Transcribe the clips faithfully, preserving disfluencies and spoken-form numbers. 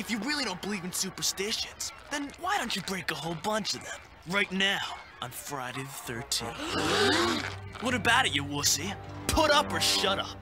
If you really don't believe in superstitions, then why don't you break a whole bunch of them? Right now, on Friday the thirteenth. What about it, you wussy? Put up or shut up.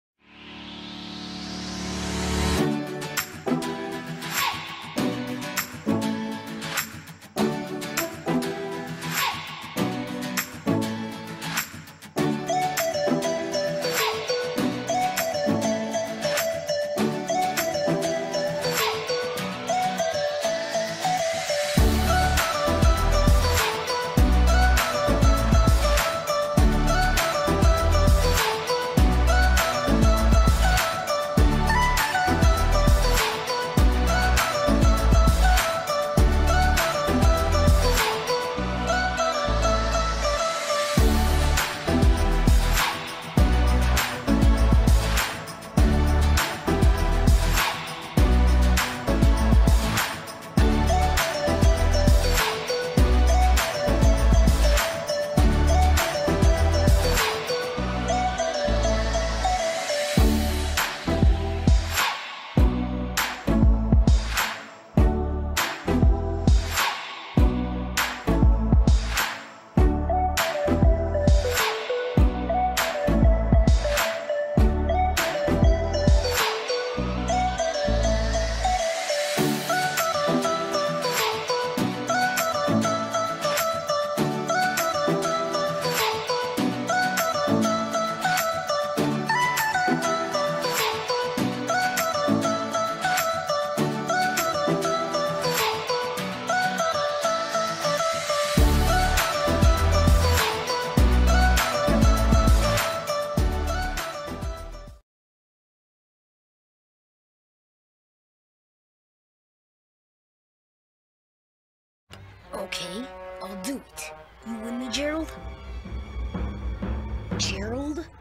Okay, I'll do it. You with me, Gerald? Gerald?